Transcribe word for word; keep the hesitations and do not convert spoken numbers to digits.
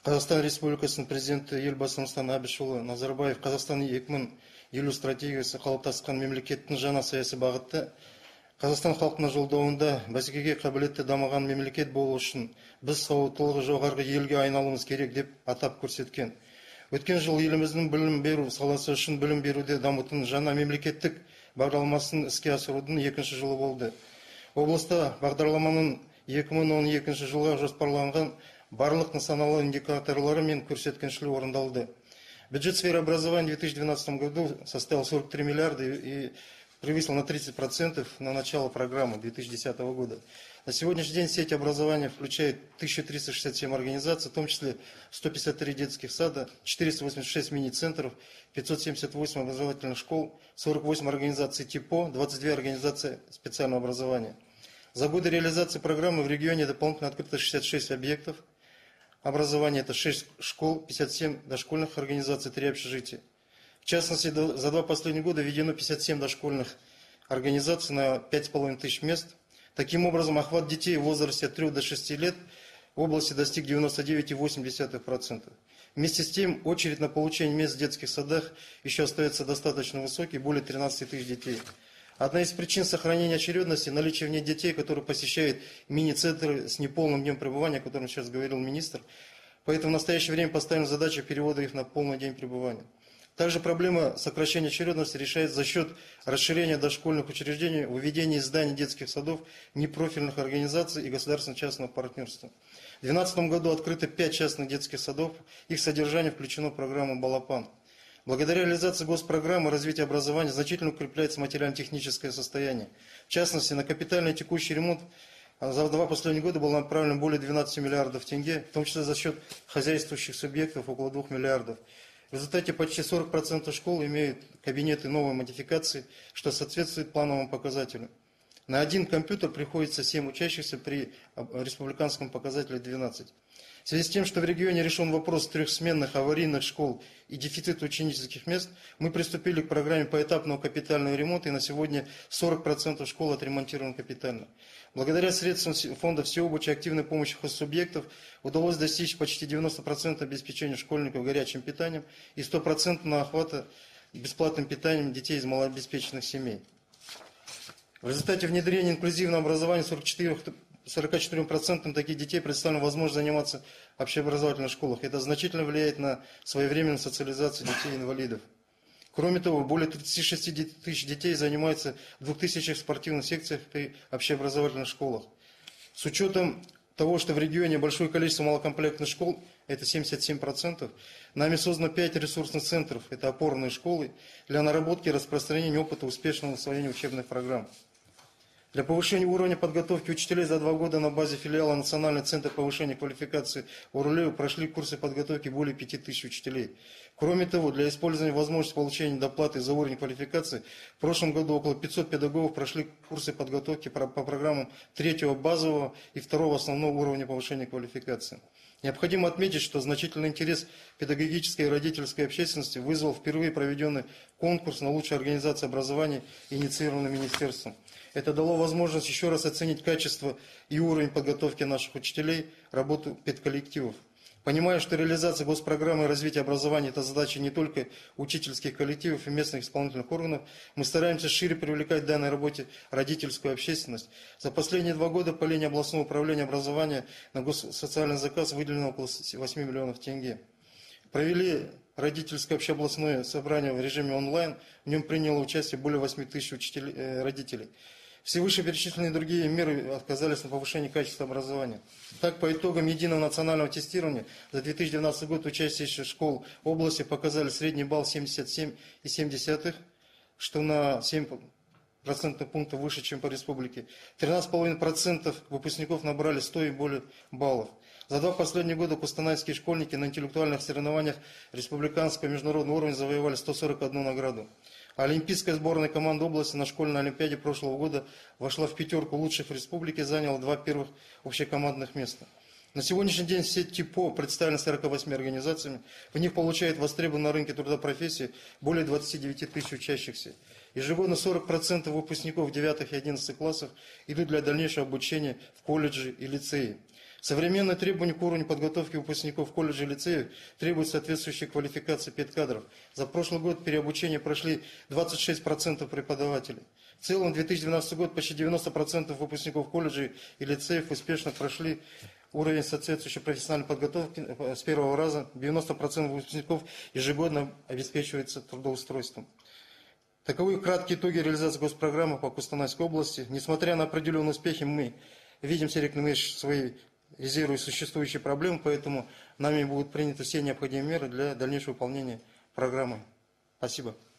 Қазақстан Республикасының президенті елбасы Нұрсұлтан Әбішұлы Назарбаев Қазақстан екі мың елу стратегиясы қалыптасқан мемлекеттің жаңа саяси бағыты Қазақстан халқына жолдауында бәсекеге қабілетті дамыған мемлекет болу үшін біз сауаттылығы жоғарғы елге айналуымыз керек деп атап көрсеткен. Өткен жыл еліміздің білім беру саласы үшін білім беруде дамытудың жаңа мемлекеттік бағдарламасын іске асырудың екінші жылы болды. Облыста бағдарламаның екі мың он екінші жылға жоспарланған барлық нысаналы индикаторлары мен көрсеткіштері орындалды. Бюджет сферы образования в две тысячи двенадцатом году составил сорок три миллиарда и превысил на тридцать процентов на начало программы две тысячи десятого года. На сегодняшний день сеть образования включает тысячу триста шестьдесят семь организаций, в том числе сто пятьдесят три детских сада, четыреста восемьдесят шесть мини-центров, пятьсот семьдесят восемь образовательных школ, сорок восемь организаций ТИПО, двадцать две организации специального образования. За годы реализации программы в регионе дополнительно открыто шестьдесят шесть объектов образования, это шесть школ, пятьдесят семь дошкольных организаций, три общежития. В частности, за два последних года введено пятьдесят семь дошкольных организаций на пять с половиной тысяч мест. Таким образом, охват детей в возрасте от трёх до шести лет в области достиг девяноста девяти целых восемь десятых процента. Вместе с тем, очередь на получение мест в детских садах еще остается достаточно высокой, более тринадцати тысяч детей. Одна из причин сохранения очередности – наличие в ней детей, которые посещают мини-центры с неполным днем пребывания, о котором сейчас говорил министр. Поэтому в настоящее время поставлена задача перевода их на полный день пребывания. Также проблема сокращения очередности решается за счет расширения дошкольных учреждений, введения зданий детских садов, непрофильных организаций и государственно-частного партнерства. В две тысячи двенадцатом году открыто пять частных детских садов, их содержание включено в программу «Балапан». Благодаря реализации госпрограммы развития образования значительно укрепляется материально-техническое состояние. В частности, на капитальный текущий ремонт за два последних года было направлено более двенадцати миллиардов тенге, в том числе за счет хозяйствующих субъектов около двух миллиардов. В результате почти сорок процентов школ имеют кабинеты новой модификации, что соответствует плановым показателям. На один компьютер приходится семь учащихся при республиканском показателе двенадцать. В связи с тем, что в регионе решен вопрос трехсменных аварийных школ и дефицит ученических мест, мы приступили к программе поэтапного капитального ремонта, и на сегодня сорок процентов школ отремонтированы капитально. Благодаря средствам фонда всеобщей активной помощи хозсубъектов удалось достичь почти девяноста процентов обеспечения школьников горячим питанием и сто процентов охвата бесплатным питанием детей из малообеспеченных семей. В результате внедрения инклюзивного образования сорока четырем процентам таких детей представлена возможность заниматься в общеобразовательных школах. Это значительно влияет на своевременную социализацию детей-инвалидов. Кроме того, более тридцати шести тысяч детей занимаются в двух тысячах спортивных секциях и общеобразовательных школах. С учетом того, что в регионе большое количество малокомплектных школ, это семьдесят семь процентов, нами создано пять ресурсных центров, это опорные школы, для наработки и распространения опыта успешного освоения учебных программ. Для повышения уровня подготовки учителей за два года на базе филиала Национальный центр повышения квалификации УРЛЕУ прошли курсы подготовки более пяти тысяч учителей. Кроме того, для использования возможности получения доплаты за уровень квалификации, в прошлом году около пятисот педагогов прошли курсы подготовки по программам третьего базового и второго основного уровня повышения квалификации. Необходимо отметить, что значительный интерес педагогической и родительской общественности вызвал впервые проведенный конкурс на лучшую организацию образования, инициированный министерством. Это дало возможность еще раз оценить качество и уровень подготовки наших учителей, работу педколлективов. Понимая, что реализация госпрограммы развития образования – это задача не только учительских коллективов и местных исполнительных органов, мы стараемся шире привлекать в данной работе родительскую общественность. За последние два года по линии областного управления образования на госсоциальный заказ выделено около восьми миллионов тенге. Провели родительское общеобластное собрание в режиме онлайн, в нем приняло участие более восьми тысяч учителей, э, родителей. Все вышеперечисленные другие меры оказались на повышение качества образования. Так, по итогам единого национального тестирования за две тысячи двенадцатый год учащиеся школ области показали средний балл семьдесят семь и семь десятых, что на семь процентных пунктов выше, чем по республике. тринадцать целых пять десятых процента выпускников набрали сто и более баллов. За два последних года кустанайские школьники на интеллектуальных соревнованиях республиканского и международного уровня завоевали сто сорок одну награду. Олимпийская сборная команда области на школьной олимпиаде прошлого года вошла в пятерку лучших в республике и заняла два первых общекомандных места. На сегодняшний день сеть ТИПО представлена сорока восьми организациями. В них получают востребованные на рынке труда профессии более двадцати девяти тысяч учащихся. Ежегодно сорок процентов выпускников девятых и одиннадцатых классов идут для дальнейшего обучения в колледжи и лицеи. Современные требования к уровню подготовки выпускников колледжа и лицеев требуют соответствующей квалификации педкадров. За прошлый год переобучение прошли двадцать шесть процентов преподавателей. В целом, в две тысячи двенадцатом году почти девяносто процентов выпускников колледжей и лицеев успешно прошли уровень соответствующей профессиональной подготовки с первого раза. девяносто процентов выпускников ежегодно обеспечивается трудоустройством. Таковы краткие итоги реализации госпрограммы по Кустанайской области. Несмотря на определенные успехи, мы видим, Серик Нумерович, свои резервы и существующие проблемы, поэтому нами будут приняты все необходимые меры для дальнейшего выполнения программы. Спасибо.